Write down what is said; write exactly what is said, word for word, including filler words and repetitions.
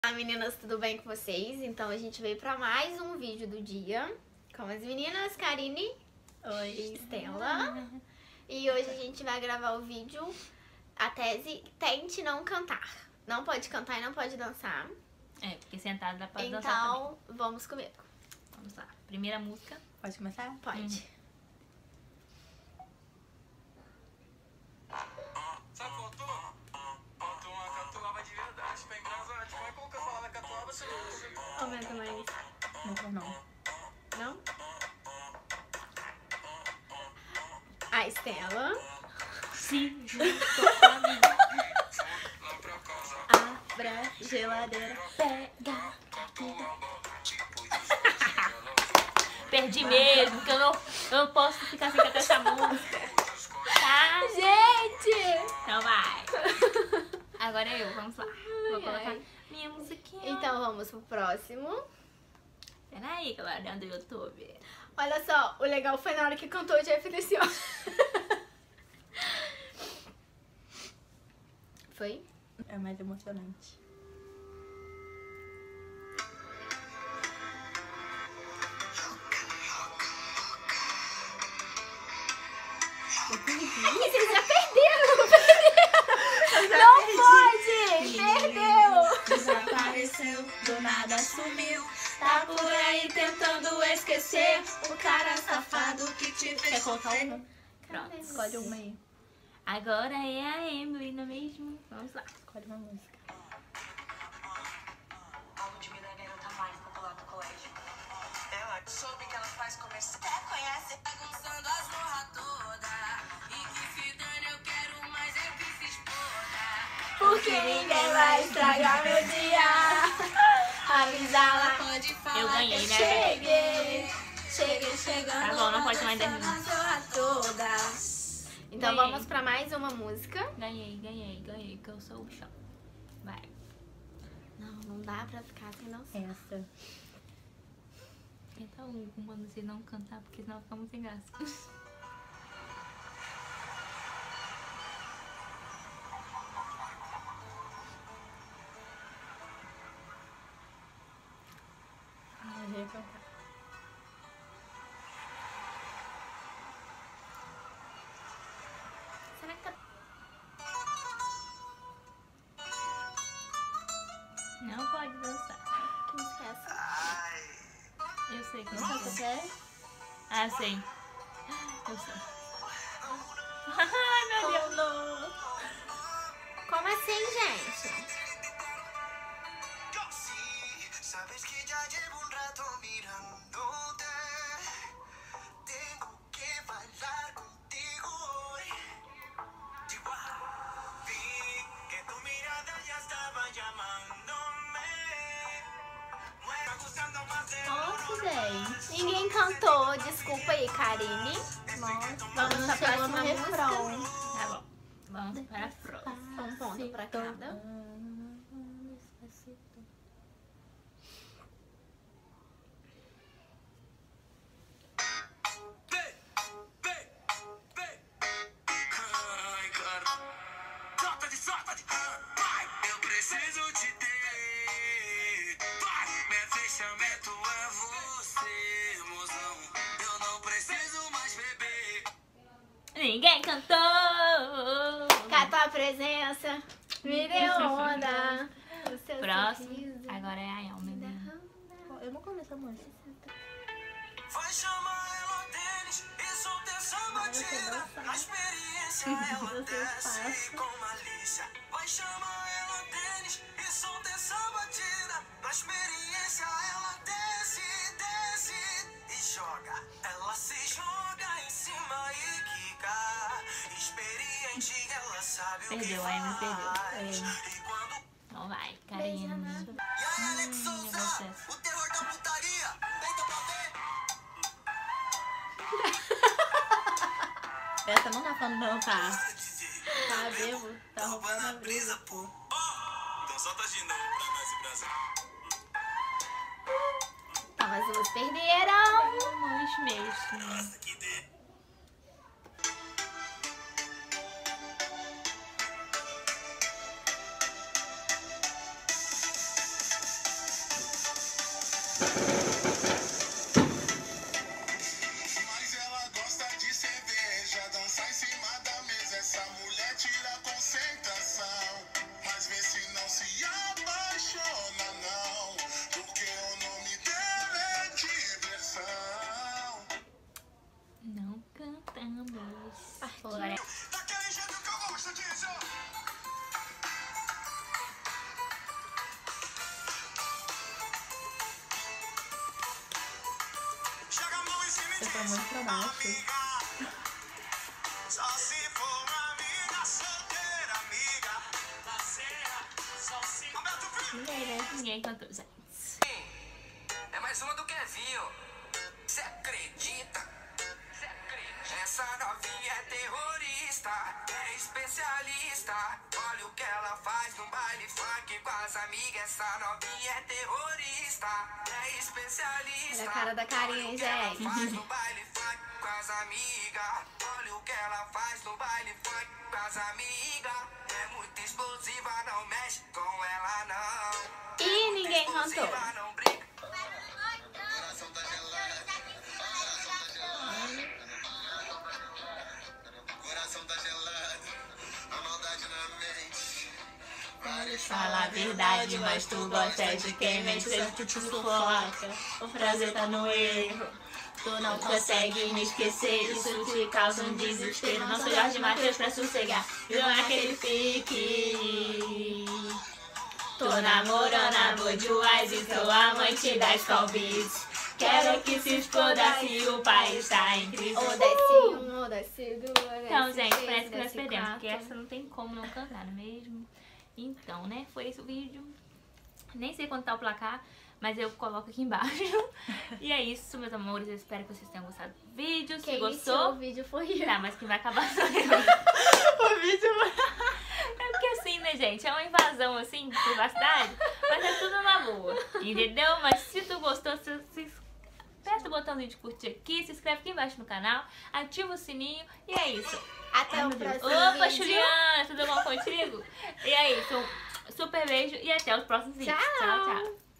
Olá meninas, tudo bem com vocês? Então a gente veio pra mais um vídeo do dia com as meninas Karine Oi, Estela. E hoje a gente vai gravar o vídeo, a tese Tente Não Cantar. Não pode cantar e não pode dançar. É, porque sentada dá pra dançar também. Então vamos comigo. Vamos lá, primeira música. Pode começar? Pode. Hum. Aumenta mais. Não, não. Não? A Estela. Sim, junto com a amiga. Abra a geladeira, pega. Perdi mesmo, porque eu não, eu não posso ficar sem cantar essa música. Tá? Gente! Então vai. Agora é eu, vamos lá. Vou Ai, colocar ai. minha musiquinha. Então vamos pro próximo. Peraí, galera do YouTube. Olha só, o legal foi na hora que cantou o Jeff desceu. Foi? É mais emocionante. Ih, vocês já perderam! Perderam! Não pode! Perdeu! Desapareceu, do nada sumiu. Tá por aí tentando esquecer o cara safado que te fez. Quer colocar sofrer. uma? Pronto. Escolhe uma aí. Agora é a Emily, não é mesmo? Vamos lá. Escolhe uma música. A Ludmilla é a garota mais popular do colégio. Ela soube que ela faz comercial. Até conhece. Bagunçando a zorra toda. E que se dane, eu quero mais é que se exploda. Porque ninguém vai estragar meu dia. Avisa lá. Pode falar Eu ganhei, que né? Cheguei, cheguei chegando. Tá bom, não pode mais dez bagunçando minutos. a zorra toda. Então Ganhei. vamos pra mais uma música. Ganhei, ganhei, ganhei, que eu sou o chão. Vai. Não, não dá pra ficar sem dançar. Essa. Tenta uma você não cantar, porque senão fica muito sem graça. Ah, eu ia cantar. Será que tá... Não pode dançar. Que música é essa? Eu sei que Não não sabe o que sei. é? Ah, sei. Eu sei. Ai, meu Deus. Não. Como assim, gente? Sabes que ya llevo un rato mirándote. Tengo que bailar contigo hoy. Chihuahua. Vi que tu mirada ya estaba llamándome. Me está gustando más de Nossa, gente. Ninguém cantou. Desculpa aí, Karine. Nossa, Vamos pra chegou próxima no refrão. música. Tá bom. Vamos para a próxima. Um ponto pra cada. Vem, vem, vem. Ai, cara. Solta de solta de. Vai, eu preciso te ter. Vai, meu fechamento é você, mozão. Eu não preciso mais beber. Ninguém cantou. Com a tua presença, me deu onda. O seu Próximo. sorriso. Agora é a Emily. Eu não conheço a música. Vai chamar ela tênis e solta essa batida. Na experiência ela desce com malícia. Vai chamar ela tênis e solta essa batida. Na experiência ela desce, desce e joga. Ela se joga em cima e quica. Experiente, ela sabe o que Perdeu, a Emily perdeu. faz. E quando... Então vai, Karine. E aí, Alex Hum, Souza, eu gosto dessa. o terror da putaria. Deita pra ver. Essa não dá pra não dançar. Tá bebo, tá roubando a brisa. Pô. Então solta de novo pra nós e Brasil. Então as duas perderam. Vamos mesmo. Que de... Mas ela gosta de cerveja, dançar em cima da mesa. Essa mulher tira concentração. Mas vê se não se apaixona, não. Porque o nome dela é diversão. Não cantamos. Fora. Daquele jeito que eu gosto disso. Chega a mão em cima e Você foi muito pra baixo. só se for uma amiga solteira, amiga da serra, só se... Roberto Filho! Ninguém, né? Ninguém cantou, gente. É mais uma do Kevinho. Cê acredita? Cê acredita? Essa novinha é terrorista, é especialista. Olha o que ela faz no baile funk com as amigas. Essa novinha é terrorista, é especialista. Olha a cara da Karine, Olha o que ela gente. faz no baile funk com as amigas. Olha o que ela faz no baile funk com as amigas. É muito explosiva, não mexe com ela não. E ninguém cantou. Explosiva, não brinca. Coração tá gelado. Coração tá gelado. A maldade na mente. Fala a verdade, mas tu gosta de quem mente, sempre que te sufoca. O prazer tá no erro. Tu não consegue me esquecer, isso te causa um desespero. Não sou Jorge Mateus pra sossegar, viu naquele fique. Tô namorando a Budweiser e sou amante da Skol Beats. Quero que se exploda se o país tá em crise. Ou desce um, ou desce duas. Então, desce gente, três, parece que nós desce perdemos, quatro. porque essa não tem como não cantar, não é mesmo? Então, né, foi esse o vídeo. Nem sei quanto tá o placar, mas eu coloco aqui embaixo. E é isso, meus amores, eu espero que vocês tenham gostado do vídeo. Se Quem iniciou gostou, o vídeo foi eu. tá, mas quem vai acabar sou eu. O vídeo É porque assim, né, gente, é uma invasão, assim, de privacidade, mas é tudo na boa, entendeu? Mas se tu gostou, se, se, aperta o botãozinho de curtir aqui, se inscreve aqui embaixo no canal, ativa o sininho e é isso. Até Ai, o meu Deus. próximo Opa, vídeo. Juliana, tudo bom contigo? E é isso, um super beijo e até os próximos vídeos. Tchau. Tchau, tchau.